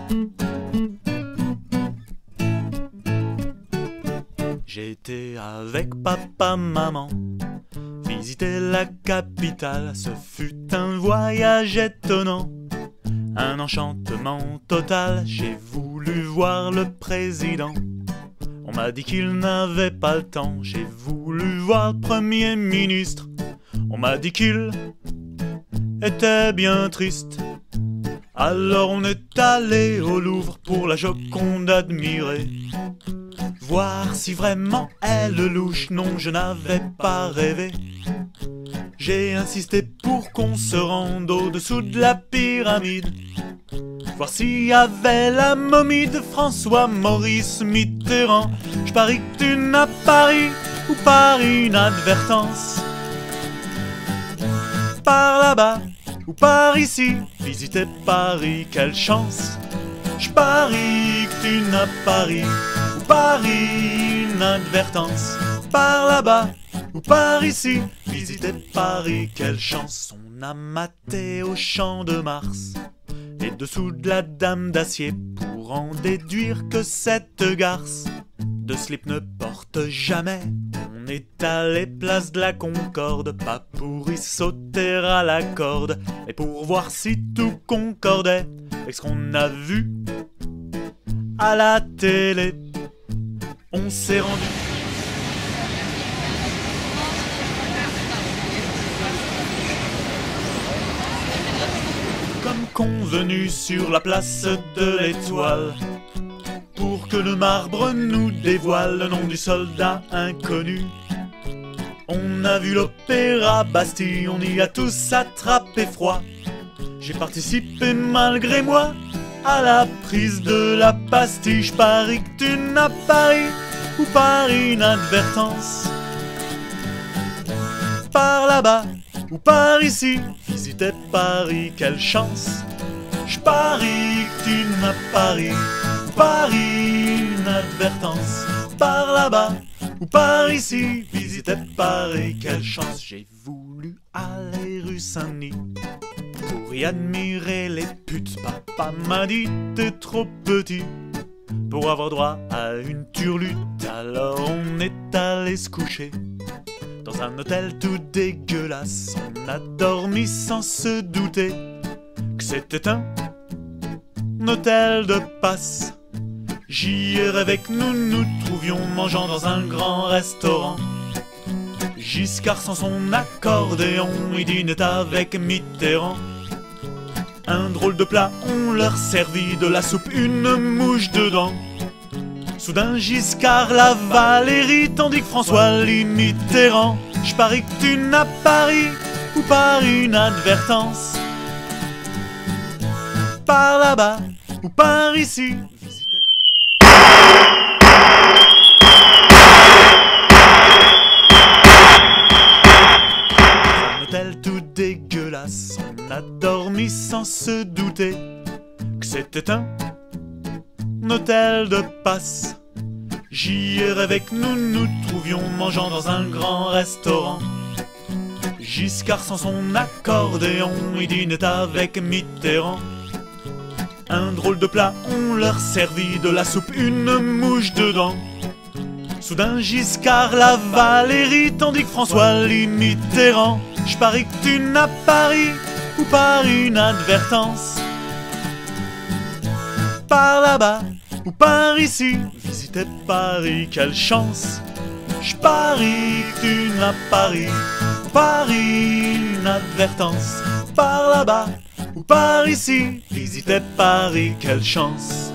J'étais avec papa, maman, visiter la capitale. Ce fut un voyage étonnant, un enchantement total. J'ai voulu voir le président, on m'a dit qu'il n'avait pas le temps. J'ai voulu voir le premier ministre, on m'a dit qu'il était bien triste. Alors on est allé au Louvre pour la Joconde admirer, voir si vraiment elle louche. Non, je n'avais pas rêvé. J'ai insisté pour qu'on se rende au-dessous de la pyramide, voir s'il y avait la momie de François-Maurice Mitterrand. Je parie que tu n'as pas ri, ou par inadvertance. Par là-bas, ou par ici, visiter Paris, quelle chance. Je parie que tu n'as pas ri, ou par inadvertance. Par là-bas, ou par ici, visiter Paris, quelle chance. On a maté au champ de Mars et dessous de la Dame d'Acier pour en déduire que cette garce de slip ne porte jamais. On est allé place de la Concorde, pas pour y sauter à la corde, mais pour voir si tout concordait avec ce qu'on a vu à la télé. On s'est rendu comme convenu sur la place de l'Étoile, pour que le marbre nous dévoile le nom du soldat inconnu. On a vu l'opéra Bastille, on y a tous attrapé froid. J'ai participé malgré moi à la prise de la pastille. Je parie que tu n'as pas ri, ou par inadvertance. Par là-bas, ou par ici, visiter Paris, quelle chance. Je parie que tu n'as pas ri, ou par inadvertance. Par là-bas, ou par ici, visiter Paris, quelle chance. J'ai voulu aller rue Saint-Denis pour y admirer les putes. Papa m'a dit t'es trop petit pour avoir droit à une turlute. Alors on est allé se coucher dans un hôtel tout dégueulasse. On a dormi sans se douter que c'était un hôtel de passe. J'y ai rêvé que nous nous trouvions mangeant dans un grand restaurant. Giscard sans son accordéon, il dînait avec Mitterrand. Un drôle de plat, on leur servit de la soupe, une mouche dedans. Soudain Giscard la Valérie, tandis que François lit Mitterrand. Je parie que tu n'as pas ri, ou par inadvertance. Par là-bas, ou par ici. Un hôtel tout dégueulasse, on a dormi sans se douter que c'était un hôtel de passe. J'y ai rêvé que nous nous trouvions mangeant dans un grand restaurant. Giscard sans son accordéon, il dînait avec Mitterrand. Un drôle de plat, on leur servit de la soupe, une mouche dedans. Soudain Giscard la Valérie, tandis que François lit Mitterrand. Je parie que tu n'as pas ri, ou par inadvertance. Par là-bas, ou par ici, visiter Paris, quelle chance. Je parie que tu n'as pas ri, ou par inadvertance. Par là-bas, ou par ici, visiter Paris, quelle chance.